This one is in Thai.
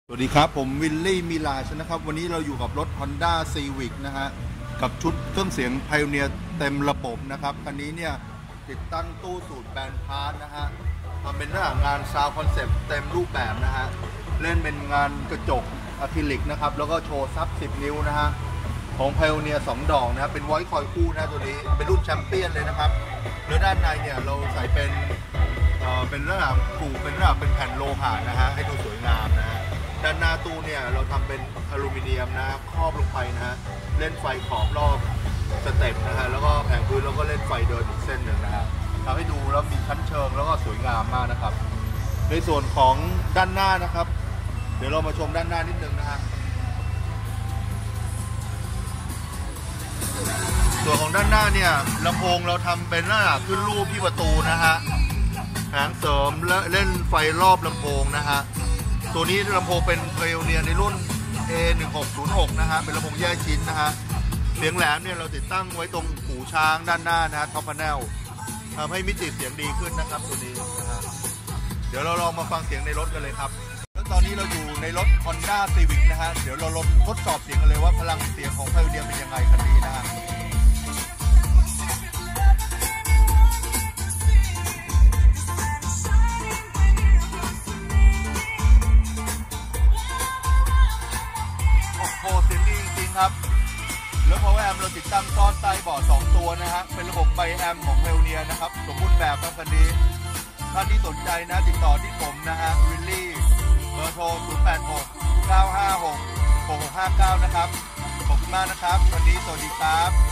สวัสดีครับผมวิลลี่มิลาชนะครับวันนี้เราอยู่กับรถ Honda Civic นะฮะกับชุดเครื่องเสียง Pioneer เต็มระบบนะครับคันนี้เนี่ยติดตั้งตู้สูตรแบนพาร์ทนะฮะทำเป็นเรื่องงานซาวด์คอนเซปต์เต็มรูปแบบนะฮะเล่นเป็นงานกระจกอะคริลิกนะครับแล้วก็โชว์ซับ10 นิ้วนะฮะของ Pioneer 2 ดอกนะครับเป็นไวท์คอยคู่นะตัวนี้เป็นรุ่นแชมเปี้ยนเลยนะครับแล้วด้านในเนี่ยเราใส่เป็นระดับผูกเป็นระดับเป็นแผ่นโลหะนะฮะให้ดูสวยงามนะฮะด้านหน้าตู้เนี่ยเราทำเป็นอลูมิเนียมนะครอบลงไปนะฮะเล่นไฟขอบรอบสเต็ปนะฮะแล้วก็แผงพื้นเราก็เล่นไฟเดินอีกเส้นหนึ่งนะฮะทำให้ดูแล้วมีชั้นเชิงแล้วก็สวยงามมากนะครับในส่วนของด้านหน้านะครับเดี๋ยวเรามาชมด้านหน้านิดนึงนะฮะส่วนของด้านหน้าเนี่ยลำโพงเราทำเป็นลักษณะขึ้นรูปที่ประตูนะฮะแผงเสริมและเล่นไฟรอบลำโพงนะฮะตัวนี้ลำโพงเป็นเพลเนียในรุ่น A1606 นะฮะเป็นลำโพงแยกชิ้นนะฮะเสียงแหลมเนี่ยเราติดตั้งไว้ตรงหูช้างด้านหน้านะฮะท็อปพาเนลทำให้มิติเสียงดีขึ้นนะครับตัวนี้นะฮะเดี๋ยวเราลองมาฟังเสียงในรถกันเลยครับแล้วตอนนี้เราอยู่ในรถ Honda Civic นะฮะเดี๋ยวเราลองทดสอบเสียงกันเลยว่าพลังเสียงของPioneerเป็นยังไงคันนี้นะฮะเสียงดีจริงๆครับแล้วPower Ampเราติดตั้งซ่อนใต้เบาะ2 ตัวนะฮะเป็นระบบไบแอมของPioneerนะครับสมบูรณ์แบบครับคันนี้ท่านที่สนใจนะติดต่อที่ผมนะฮะวิลลี่เบอร์โทร 086 956 6659 นะครับขอบคุณมากนะครับวันนี้สวัสดีครับ